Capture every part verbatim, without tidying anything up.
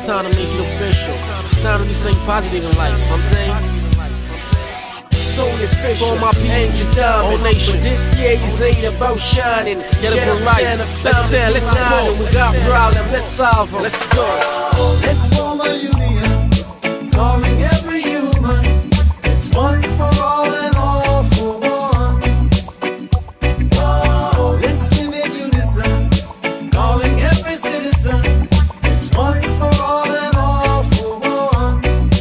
time to make it official. It's time to be something positive in life, so I'm saying. It's only official. For my people, all nation. But this year is ain't about shining. Get up and rise. Let's stand, let's support. We got problems, let's solve them. Let's go. Let's form a union, calling every human. It's one for all and all for one. Whoa. Let's live in unison, calling every citizen. It's one for all and all for one.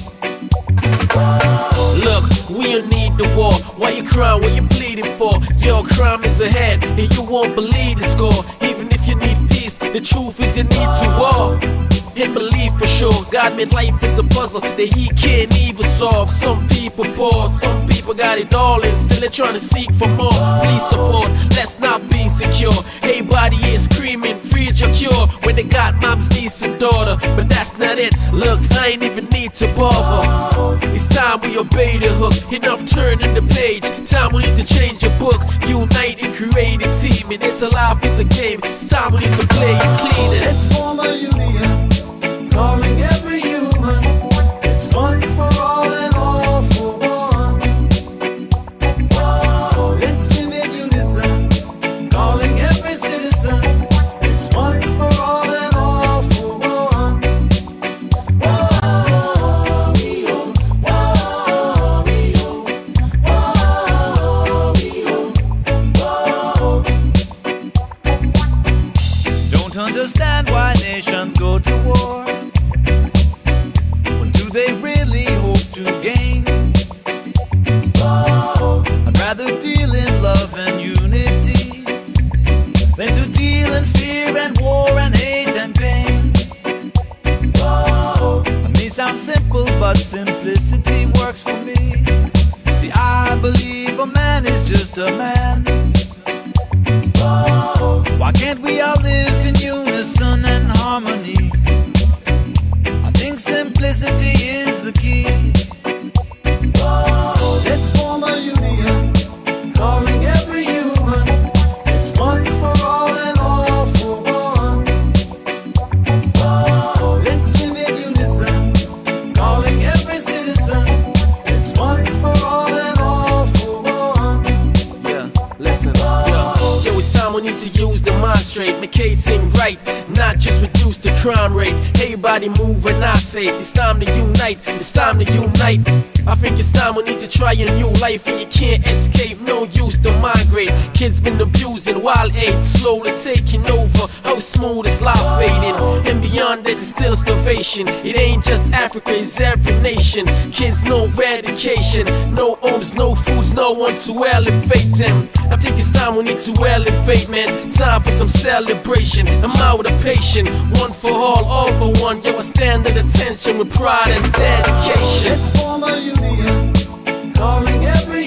Whoa. Look, we don't need the war. Why you crying? What you bleeding for? Your crime is ahead, and you won't believe the score. Even if you need peace, the truth is you need to war. And believe for sure, God made life is a puzzle that He can't even solve. Some people poor, some people got it all, and still they're trying to seek for more. Please support, let's not be insecure. Everybody is screaming, free your cure, when they got mom's decent daughter, but that's not it. Look, I ain't even need to bother. It's time we obey the hook. Enough turning the page. Time we need to change your book. Unite and create a team, and it's a life, it's a game. It's time we need to play it clean. Let's form a union, calling every human. It's one for all and all for one. Whoa. Let's live in unison, calling every citizen. It's one for all and all for one. Whoa, we oh, whoa, we oh, whoa, we oh, whoa. Don't understand why nations go to war. What do they really hope to gain? Whoa. I'd rather deal in love and unity than to deal in fear and war and hate and pain. Whoa. It may sound simple, but simplicity works for me. See, I believe a man is just a man. Whoa. Why can't we all live in unison and harmony? I think simplicity is the key. Whoa. Let's form a union, calling every human. It's one for all and all for one. Whoa. Let's live in unison, calling every citizen. It's one for all and all for one. Yeah, listen, yo, yo, it's time we need to use the mind straight, make it seem right, not just reduce the crime rate. Everybody move when I say it's time to unite, it's time to unite. I think it's time we need to try a new life, and you can't escape, no use to migrate. Kids been abusing, wild AIDS slowly taking over. How smooth is life fading, and beyond that it's still starvation. It ain't just Africa, it's every nation. Kids no education, no homes, no foods, no one to elevate them. I think it's time we need to elevate, man. Time for some celebration. I'm out of patience, one for all, all for one. Yo, I stand at attention with pride and dedication. Let's form a union, calling every